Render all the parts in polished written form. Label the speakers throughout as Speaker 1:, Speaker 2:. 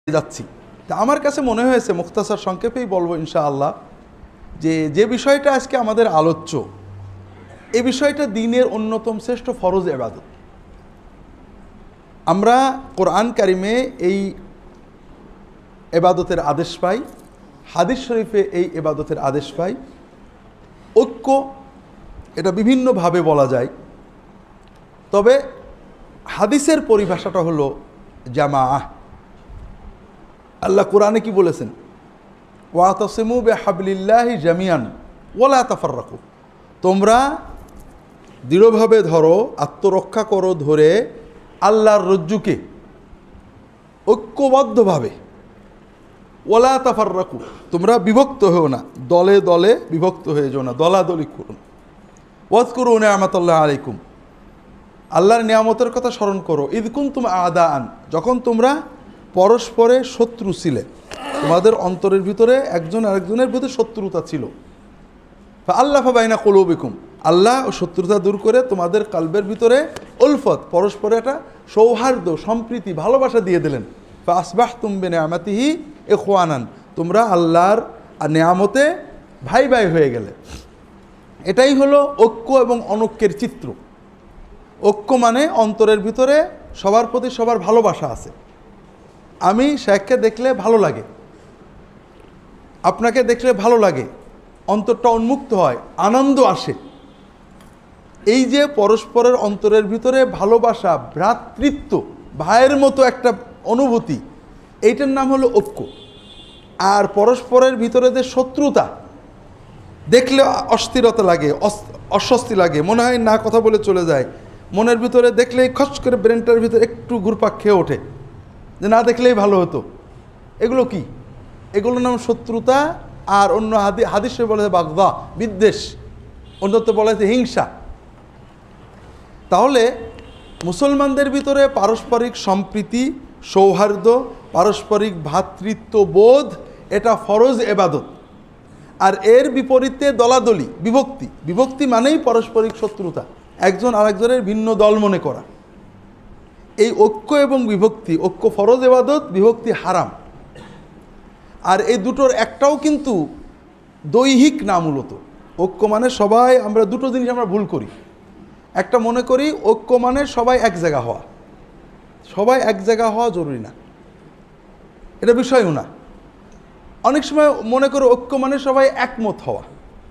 Speaker 1: যাচ্ছি। তা আমার কাছে মনে হয়েছে মুখতাসার সংক্ষেপেই বলবো ইনশাআল্লাহ যে বিষয়টা আজকে আমাদের আলোচ্য, এই বিষয়টা দ্বীনের অন্যতম শ্রেষ্ঠ ফরজ ইবাদত। আমরা কোরআন কারিমে এই ইবাদতের আদেশ পাই, হাদিস শরীফে এই ইবাদতের আদেশ পাই। ঐক্য এটা বিভিন্নভাবে বলা যায়, তবে হাদিসের পরিভাষাটা হলো জামাআহ। আল্লাহ কোরআনে কি বলেছেন? ওয়াতাসিমু বিহাবলিল্লাহি জামিয়ান ওয়ালা তাফাররাকু, তোমরা দৃঢ়ভাবে ধরো, আত্মরক্ষা করো ধরে আল্লাহর রজ্জুকে ঐক্যবদ্ধভাবে। ওয়ালা তাফাররাকু, তোমরা বিভক্ত হও না, দলে দলে বিভক্ত হয়ে যাও না, দলাদলি করুন। ওয়াজকুরু নি'মাতাল্লাহি আলাইকুম, আল্লাহর নিয়ামতের কথা স্মরণ করো। ইয কুনতুম আদাআন, যখন তোমরা পরস্পরে শত্রু ছিলে, তোমাদের অন্তরের ভিতরে একজন আরেকজনের ভিতরে শত্রুতা ছিল। ফাআল্লাফা বাইনা কুলুবিকুম, আল্লাহ ও শত্রুতা দূর করে তোমাদের কালবের ভিতরে উলফত, পরস্পরে একটা সৌহার্দ্য, সম্প্রীতি, ভালোবাসা দিয়ে দিলেন। ফাআসবাহতুম বিনিআমাতিহি ইখওয়ানান, তোমরা আল্লাহর নিয়ামতে ভাই ভাই হয়ে গেলে। এটাই হলো ঐক্য এবং অনৈক্যের চিত্র। ঐক্য মানে অন্তরের ভিতরে সবার প্রতি সবার ভালোবাসা আছে। আমি শেখকে দেখলে ভালো লাগে, আপনাকে দেখলে ভালো লাগে, অন্তরটা উন্মুক্ত হয়, আনন্দ আসে। এই যে পরস্পরের অন্তরের ভিতরে ভালোবাসা, ভ্রাতৃত্ব, ভাইয়ের মতো একটা অনুভূতি, এইটার নাম হলো ঐক্য। আর পরস্পরের ভিতরে যে শত্রুতা, দেখলে অস্থিরতা লাগে, অস্বস্তি লাগে, মনে হয় না কথা বলে চলে যায়, মনের ভিতরে দেখলেই খস করে ব্রেনটার ভিতরে একটু ঘুরপাক খেয়ে ওঠে যে না দেখলেই ভালো হতো। এগুলো কি? এগুলোর নাম শত্রুতা। আর অন্য হাদিসে বলে বাগদা, বিদ্বেষ, অন্যত্র বলা হয়েছে হিংসা। তাহলে মুসলমানদের ভিতরে পারস্পরিক সম্প্রীতি, সৌহার্দ্য, পারস্পরিক ভ্রাতৃত্ববোধ, এটা ফরজ ইবাদত। আর এর বিপরীতে দলাদলি, বিভক্তি। বিভক্তি মানেই পারস্পরিক শত্রুতা, একজন আরেকজনের ভিন্ন দল মনে করা। এই ঐক্য এবং বিভক্তি, ঐক্য ফরজ ইবাদত, বিভক্তি হারাম। আর এই দুটোর একটাও কিন্তু দৈহিক না। মূলত ঐক্য মানে সবাই, আমরা দুটো জিনিস আমরা ভুল করি। একটা মনে করি ঐক্য মানে সবাই এক জায়গা হওয়া। সবাই এক জায়গা হওয়া জরুরি না, এটা বিষয়ও না। অনেক সময় মনে করো ঐক্য মানে সবাই একমত হওয়া।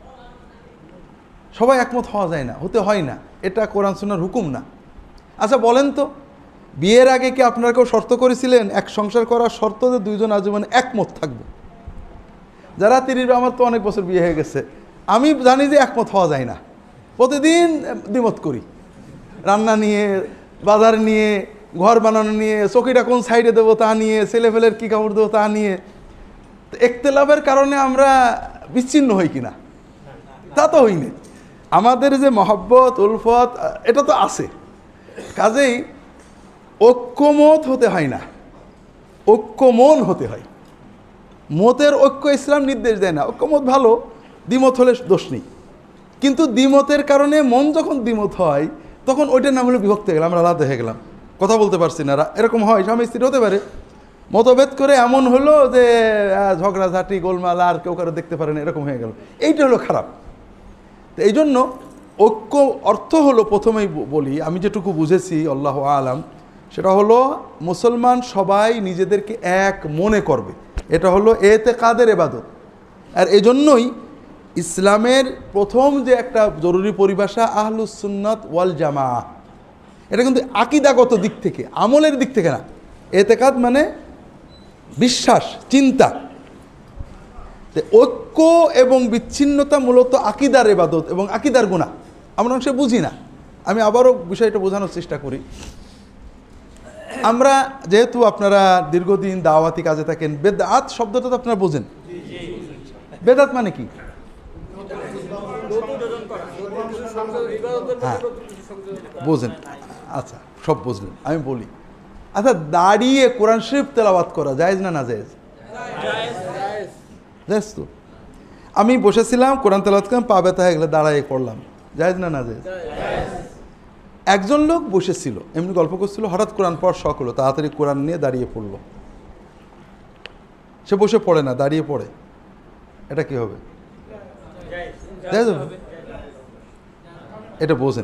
Speaker 1: সবাই একমত হওয়া যায় না, হতে হয় না, এটা কোরআন সুন্নাহর হুকুম না। আচ্ছা বলেন তো, বিয়ের আগে কি আপনারা কেউ শর্ত করেছিলেন এক সংসার করার শর্ত যে দুইজন আজীবন একমত থাকবে? যারা 30, আমার তো অনেক বছর বিয়ে হয়ে গেছে, আমি জানি যে একমত হওয়া যায় না। প্রতিদিন দ্বিমত করি, রান্না নিয়ে, বাজার নিয়ে, ঘর বানানো নিয়ে, চকিটা কোন সাইডে দেবো তা নিয়ে, ছেলেফেলের কী কাপড় দেবো তা নিয়ে। একতেলাফের কারণে আমরা বিচ্ছিন্ন হই কিনা? তা তো হইনি। আমাদের যে মহব্বত, উলফত, এটা তো আছে। কাজেই ঐক্যমত হতে হয় না, ঐক্যমন হতে হয়। মতের ঐক্য ইসলাম নির্দেশ দেয় না। ঐক্যমত ভালো, দ্বিমত হলে দোষ নেই। কিন্তু দ্বিমতের কারণে মন যখন দ্বিমত হয়, তখন ওইটার নাম হলো বিভক্ত হয়ে গেলাম, আমরা আলাদা হয়ে গেলাম, কথা বলতে পারছি না। এরকম হয়, স্বামী স্ত্রী হতে পারে, মতভেদ করে এমন হলো যে ঝগড়াঝাটি, গোলমাল, আর কেউ কারো দেখতে পারে না, এরকম হয়ে গেল। এইটা হলো খারাপ। তো এই জন্য ঐক্য অর্থ হলো, প্রথমেই বলি, আমি যেটুকু বুঝেছি আল্লাহ আলাম, সেটা হলো মুসলমান সবাই নিজেদেরকে এক মনে করবে। এটা হলো এতেকাদের ইবাদত। আর এই জন্যই ইসলামের প্রথম যে একটা জরুরি পরিভাষা আহলুস সুন্নাত ওয়াল জামাআহ, এটা কিন্তু আকীদাগত দিক থেকে, আমলের দিক থেকে না। এতেকাদ মানে বিশ্বাস, চিন্তা। ঐক্য এবং বিচ্ছিন্নতা মূলত আকীদার ইবাদত এবং আকীদার গুনাহ, আমরা অংশে বুঝি না। আমি আবারও বিষয়টা বোঝানোর চেষ্টা করি। আমরা যেহেতু আপনারা দীর্ঘদিন দাওয়াতি কাজে থাকেন, বেদাত শব্দটা তো আপনারা বোঝেন। বেদাত মানে কি? হ্যাঁ বোঝেন, আচ্ছা সব বুঝলেন। আমি বলি, আচ্ছা দাঁড়িয়ে কোরআন শরীফ তেলাওয়াত করা জায়েজ না না জায়েজ? জায়েজ তো। আমি বসেছিলাম, কোরআন তেলাওয়াত করলাম, পা ব্যথা হয়ে গেলে দাঁড়াইয়ে করলাম, জায়েজ না না জায়েজ? একজন লোক বসেছিল, এমনি গল্প করছিল, হঠাৎ কোরআন পড়ার শখ হলো, তাড়াতাড়ি কোরআন নিয়ে দাঁড়িয়ে পড়লো। সে বসে পড়ে না, দাঁড়িয়ে পড়ে, এটা কি হবে? এটা বোঝেন।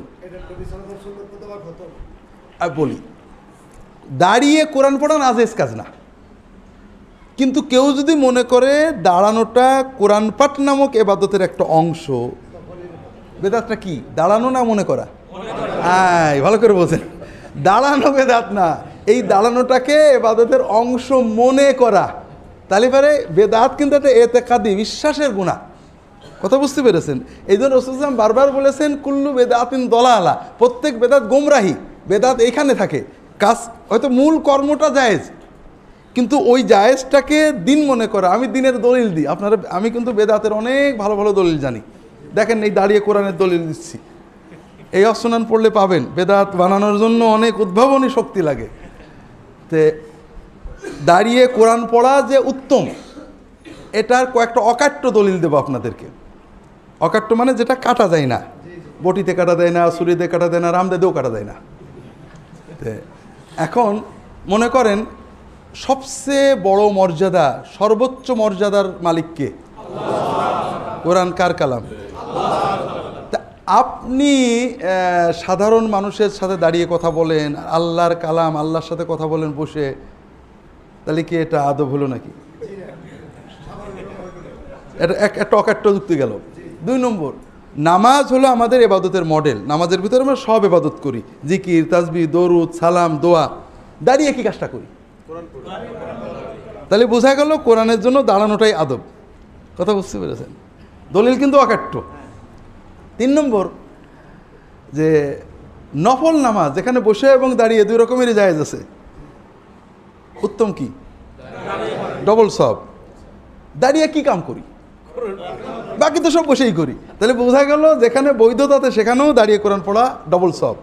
Speaker 1: আর বলি, দাঁড়িয়ে কোরআন পড়া নাজেজ কাজ না, কিন্তু কেউ যদি মনে করে দাঁড়ানোটা কোরআন পাঠ নামক এবাদতের একটা অংশ, বেদাতটা কি? দাঁড়ানো না মনে করা? হ্যাঁ, ভালো করে বোঝেন, দাঁড়ানো বেদাত না, এই দাঁড়ানোটাকে এবাদতের অংশ মনে করা, তাহলে পরে বেদাত কিন্তু একটা এতেকাদি বিশ্বাসের গুনাহ। কথা বুঝতে পেরেছেন? এই জন্য রাসূল সাল্লাল্লাহু আলাইহি ওয়াসাল্লাম বারবার বলেছেন কুল্লু বেদাতিন দলালা, প্রত্যেক বেদাত গোমরাহি। বেদাত এইখানে থাকে, কাজ হয়তো মূল কর্মটা জায়েজ, কিন্তু ওই জায়েজটাকে দিন মনে করা। আমি দিনের দলিল দিই আপনারা, আমি কিন্তু বেদাতের অনেক ভালো ভালো দলিল জানি। দেখেন, এই দাঁড়িয়ে কোরআনের দলিল দিচ্ছি, এই অসনান পড়লে পাবেন। বেদাত বানানোর জন্য অনেক উদ্ভাবনী শক্তি লাগে। তে দাঁড়িয়ে কোরআন পড়া যে উত্তম, এটার কয়েকটা অকাট্য দলিল দেবো আপনাদেরকে। অকাট্য মানে যেটা কাটা যায় না, বটিতে কাটা দেয় না, ছুরিতে কাটা দেয় না, রামদাদেও কাটা দেয় না। এখন মনে করেন সবচেয়ে বড় মর্যাদা, সর্বোচ্চ মর্যাদার মালিককে? কোরআন কার কালাম? তা আপনি সাধারণ মানুষের সাথে দাঁড়িয়ে কথা বলেন, আল্লাহর কালাম, আল্লাহর সাথে কথা বলেন বসে, তাহলে কি এটা আদব হলো নাকি? এটা একটা অকাট্য যুক্তি গেল। 2 নম্বর, নামাজ হলো আমাদের এবাদতের মডেল। নামাজের ভিতরে আমরা সব এবাদত করি, জিকির, তাসবিহ, দরুদ, সালাম, দোয়া। দাঁড়িয়ে কি কাজটা করি? তাহলে বোঝা গেল কোরআনের জন্য দাঁড়ানোটাই আদব। কথা বুঝতে পেরেছেন? দলিল কিন্তু অকাট্য। 3 নম্বর, যে নফল নামাজ যেখানে বসে এবং দাঁড়িয়ে 2 রকমেরই জায়েজ আছে, উত্তম কি? ডবল সব। দাঁড়িয়ে কি কাম করি? বাকি তো সব বসেই করি। তাহলে বোঝা গেল যেখানে বৈধতাতে সেখানেও দাঁড়িয়ে কোরআন পড়া ডবল সব।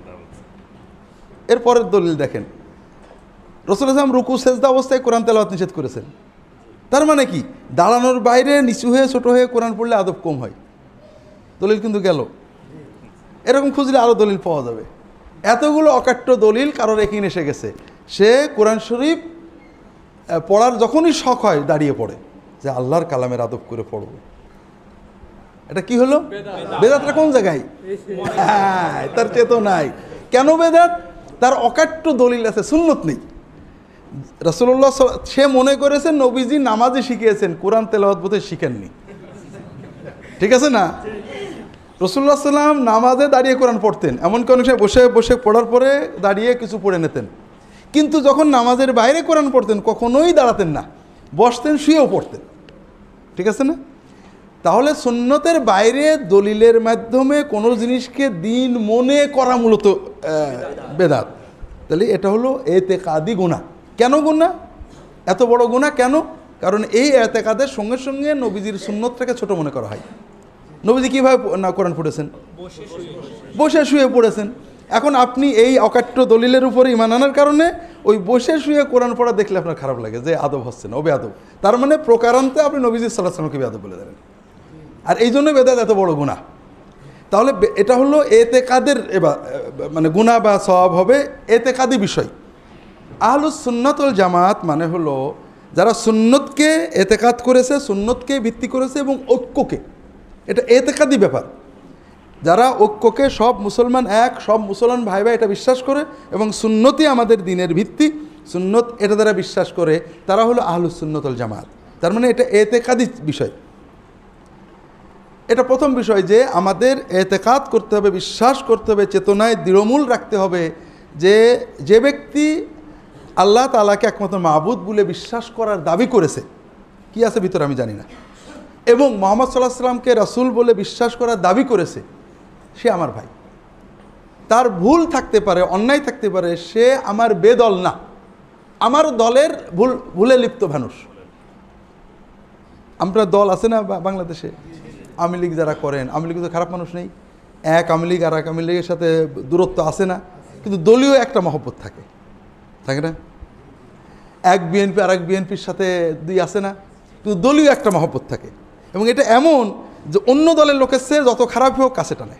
Speaker 1: এরপরের দলিল দেখেন, রাসূল সাল্লাল্লাহু আলাইহি ওয়াসাল্লাম রুকু সেজদা অবস্থায় কোরআন তেলাওয়াত নিষেধ করেছেন। তার মানে কি? দাঁড়ানোর বাইরে নিচু হয়ে ছোট হয়ে কোরআন পড়লে আদব কম হয়। দলিল কিন্তু গেল। এরকম খুঁজলে আরও দলিল পাওয়া যাবে। এতগুলো অকাট্য দলিল কারোর এখানে এসে গেছে, সে কোরআন শরীফ পড়ার যখনই শখ হয় দাঁড়িয়ে পড়ে, যে আল্লাহর কালামের আদব করে পড়ব। এটা কি হলো? বেদাতটা কোন জায়গায়? হ্যাঁ, তার চেতনায়। কেন বেদাত? তার অকাট্য দলিল আছে, সুন্নত নেই। রাসূলুল্লাহ সে মনে করেছেন নবীজি নামাজে শিখিয়েছেন, কোরআন তেলাওয়াত বোধহয় শিখেননি। ঠিক আছে না? রাসূলুল্লাহ সাল্লাম নামাজে দাঁড়িয়ে কোরআন পড়তেন, এমনকি অনেক সময় বসে বসে পড়ার পরে দাঁড়িয়ে কিছু পড়ে নিতেন। কিন্তু যখন নামাজের বাইরে কোরআন পড়তেন কখনোই দাঁড়াতেন না, বসতেন, শুয়েও পড়তেন। ঠিক আছে না? তাহলে সুন্নতের বাইরে দলিলের মাধ্যমে কোনো জিনিসকে দিন মনে করা মূলত বেদাত। তাহলে এটা হলো এতেকাদি গুনাহ। কেন গুনাহ? এত বড় গুনাহ কেন? কারণ এই এতেকাদের সঙ্গে সঙ্গে নবীজির সুন্নতটাকে ছোট মনে করা হয়। নবীজি কীভাবে না কোরআন পড়েছেন? বসে শুয়ে পড়েছেন। এখন আপনি এই অকাট্য দলিলের উপরে ঈমান আনার কারণে ওই বসে শুয়ে কোরআন পড়া দেখলে আপনার খারাপ লাগে, যে আদব হচ্ছে না, ও বেয়াদব। তার মানে প্রকারান্তে আপনি নবীজি সাল্লাল্লাহু আলাইহি ওয়াসাল্লামকে বেয়াদব বলে দেবেন। আর এই জন্য বেদাত এত বড় গুনাহ। তাহলে এটা হলো এতেকাদের মানে গুনাহ বা সওয়াব হবে এতেকাদি বিষয়। আহলুস সুন্নাত ওয়াল জামাত মানে হলো যারা সুন্নতকে এতেকাদ করেছে, সুন্নতকে ভিত্তি করেছে এবং ঐক্যকে, এটা এতেকাদি ব্যাপার। যারা ঐক্যকে, সব মুসলমান এক, সব মুসলমান ভাই ভাই এটা বিশ্বাস করে এবং সুন্নতই আমাদের দিনের ভিত্তি, সুন্নত এটা দ্বারা বিশ্বাস করে, তারা হলো আহলুস সুন্নাত ওয়াল জামাত। তার মানে এটা এতেকাদি বিষয়। এটা প্রথম বিষয়, যে আমাদের এতেকাদ করতে হবে, বিশ্বাস করতে হবে, চেতনায় দৃঢ়মূল রাখতে হবে যে যে ব্যক্তি আল্লাহ তাআলাকে একমাত্র মাবুদ বলে বিশ্বাস করার দাবি করেছে, কি আছে ভিতরে আমি জানি না, এবং মুহাম্মদ সাল্লাল্লাহু আলাইহি ওয়াসাল্লামকে রাসূল বলে বিশ্বাস করার দাবি করেছে, সে আমার ভাই। তার ভুল থাকতে পারে, অন্যায় থাকতে পারে, সে আমার বেদল না, আমার দলের ভুলে লিপ্ত মানুষ। আমরা দল আছে না বাংলাদেশে, আওয়ামী লীগ যারা করেন, আওয়ামী লীগ তো খারাপ মানুষ নেই, এক আওয়ামী লীগ আর এক আওয়ামী লীগের সাথে দূরত্ব আছে না, কিন্তু দলীয় একটা মহব্বত থাকে, থাকে না? এক বিএনপি আর এক বিএনপির সাথে দুই আছে না, কিন্তু দলীয় একটা মহব্বত থাকে। এবং এটা এমন যে অন্য দলের লোকের চেয়ে যত খারাপ হোক কাছে টানে।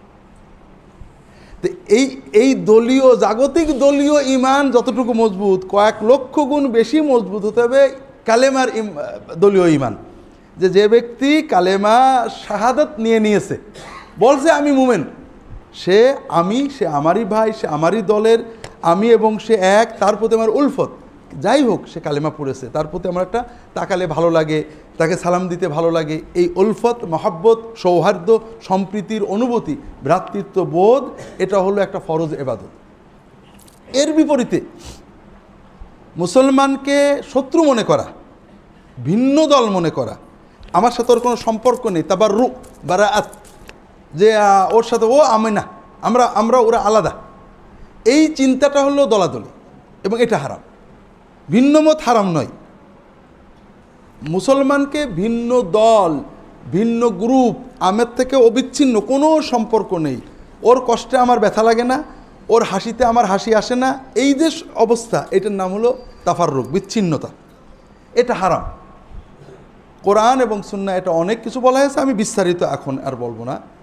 Speaker 1: তো এই দলীয়, জাগতিক দলীয় ঈমান যতটুকু মজবুত, কয়েক লক্ষ গুণ বেশি মজবুত হতে হবে কালেমার দলীয় ঈমান, যে ব্যক্তি কালেমা শাহাদাত নিয়েছে, বলছে আমি মুমিন, সে আমারই ভাই, সে আমারই দলের, আমি এবং সে এক, তার প্রতি আমার উলফত, যাই হোক সে কালেমা পড়েছে, তার প্রতি আমার একটা তাকালে ভালো লাগে, তাকে সালাম দিতে ভালো লাগে, এই উলফত, মহাব্বত, সৌহার্দ্য, সম্প্রীতির অনুভূতি, ভ্রাতৃত্ব বোধ, এটা হলো একটা ফরজ ইবাদত। এর বিপরীতে মুসলমানকে শত্রু মনে করা, ভিন্ন দল মনে করা, আমার সাথে ওর কোনো সম্পর্ক নেই, তাবাররু বারাআত, যে ওর সাথে ও আমি না, আমরা ওরা আলাদা, এই চিন্তাটা হলো দলাদলি, এবং এটা হারাম। ভিন্ন মত হারাম নয়। মুসলমানকে ভিন্ন দল, ভিন্ন গ্রুপ, আমের থেকে অবিচ্ছিন্ন কোনো সম্পর্ক নেই, ওর কষ্টে আমার ব্যথা লাগে না, ওর হাসিতে আমার হাসি আসে না, এই যে অবস্থা, এটার নাম হলো তাফাররুক, বিচ্ছিন্নতা। এটা হারাম। কোরআন এবং সুন্নাহ এটা অনেক কিছু বলা হয়েছে, আমি বিস্তারিত এখন আর বলবো না।